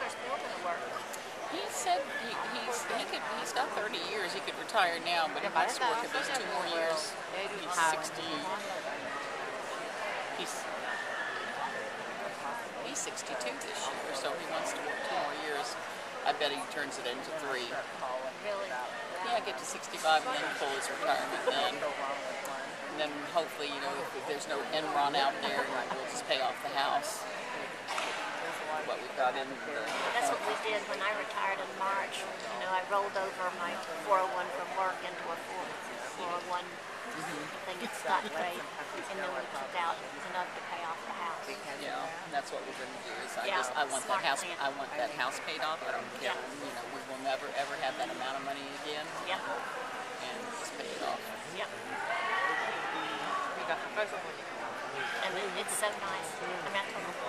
father's building work? He said he's got 30 years. He could retire now, but he wants to work at least 2 more years. He's 60. He's 62 this year, so he wants to work 2 more years. I bet he turns it into 3. Really? Yeah, get to 65 and then pull his retirement then. And then hopefully, you know, if there's no Enron out there, we'll just pay off the house. What we've got in the... That's what we did when I retired in March. You know, I rolled over my 401 from work into a 401 thing at stock trade, and then we took out enough to pay off the house. Yeah, that's what we're going to do. Is I want that house. I want that house paid off. I don't care. You know, we will never ever have that amount of money again. Yep. And just pay it off. Yep. And it's so nice. I mean, I told them.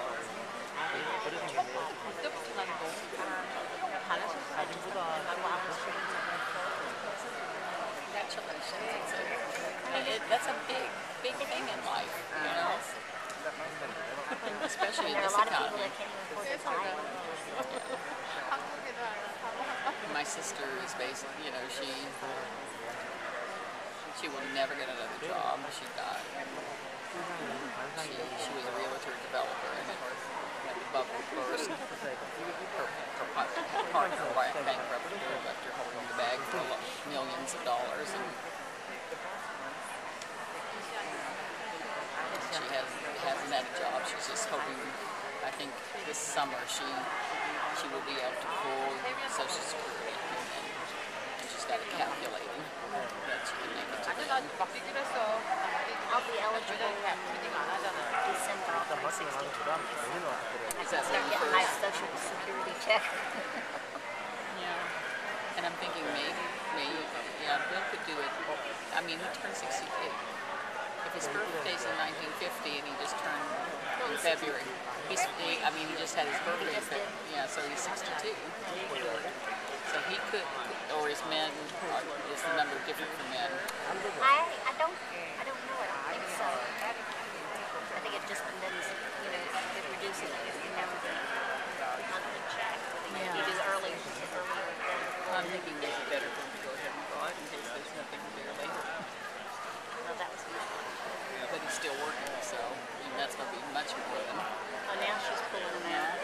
Congratulations. That's a big thing in life, you know. Especially in this economy. My sister is basically, you know, she will never get another job. She was a realtor developer, and when the bubble burst, her partner bankrupted her, left her holding the bag full of millions of dollars, and she hasn't had a job. She's just hoping, I think this summer she will be able to pull Social Security, and she's got it calculating that she can make it to the end. I'll be eligible in December of 2016. I can start getting my Social Security check. Yeah. And I'm thinking maybe, yeah, Bill could do it. I mean, he turned 68. If his birthday's in 1950 and he just turned in February, he just had his birthday in February. Yeah, so he's 62. So he could, or is the number different for men? I don't know. I don't think so. I think it just depends, you know, it reduces it if you never get a monthly check. If you do early. I'm thinking maybe better for him to go ahead and go out in case there's nothing there later. Well, that was useful. But he's still working, so that's going to be much more than... Oh, now she's pulling them out.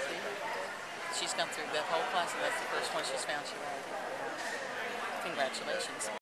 She's gone through that whole class, and that's the first one she's found she liked. Congratulations.